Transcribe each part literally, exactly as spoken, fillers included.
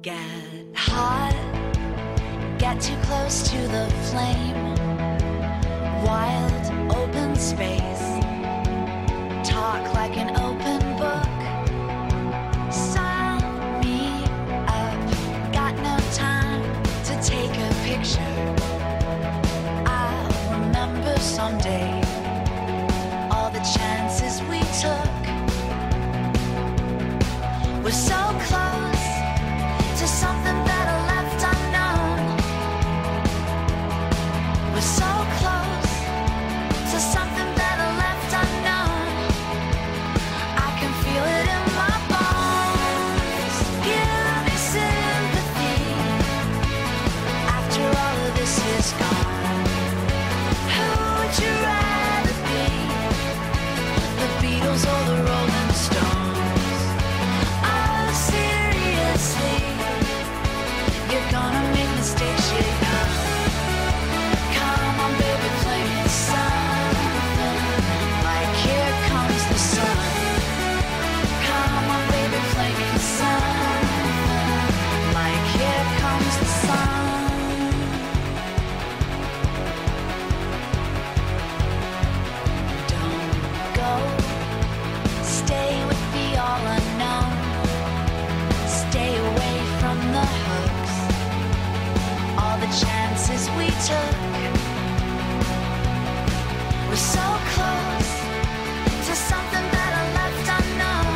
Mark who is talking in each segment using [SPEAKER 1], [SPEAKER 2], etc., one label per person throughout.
[SPEAKER 1] Get hot, get too close to the flame. Wild, open space. Talk like an open book. Sign me up. Got no time to take a picture. I'll remember someday all the chances we took. We're so close to something better left unknown. We're so close to something better left unknown. I can feel it in my bones. Give me sympathy after all of this is gone. Who would you rather be? The Beatles or the Rolling Stones? Oh, seriously, you're gonna make mistakes, you know. Come on, baby, play me something like Here Comes the Sun. Come on, baby, play me something like Here Comes the Sun. Don't go, stay with the all unknown. Stay away from the hooks, all the chances we took. We're so close to something better left unknown.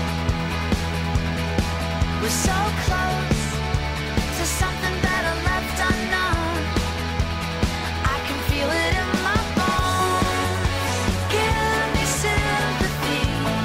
[SPEAKER 1] We're so close to something better left unknown. I can feel it in my bones. Give me sympathy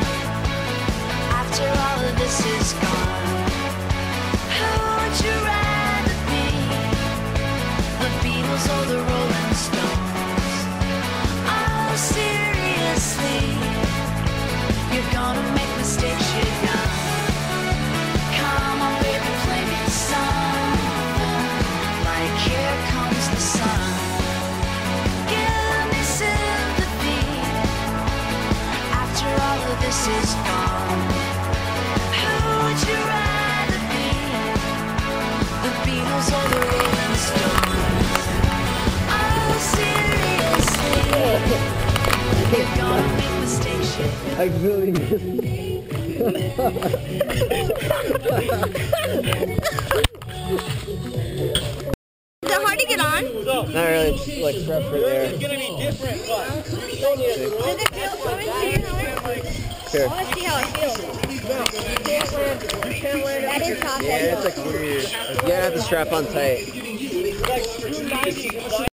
[SPEAKER 1] after all of this is gone. Who would you rather be? The Beatles or the Rolling Stones? Oh, seriously, you're gonna make mistakes, you know. Come on, baby, play me something like Here Comes the Sun. Give me sympathy after all of this is gone. Who would you rather be? The Beatles or the Rolling Stones? Oh, seriously, you're gonna make mistakes, you know.
[SPEAKER 2] I really
[SPEAKER 3] Is it hard to get on?
[SPEAKER 2] Not really, just like prep for there.
[SPEAKER 4] It's gonna be different, but
[SPEAKER 3] Does it feel good to you?
[SPEAKER 2] Here.
[SPEAKER 3] I want to see how it feels. That is not
[SPEAKER 2] Yeah, it's like weird. You gotta have the strap on tight.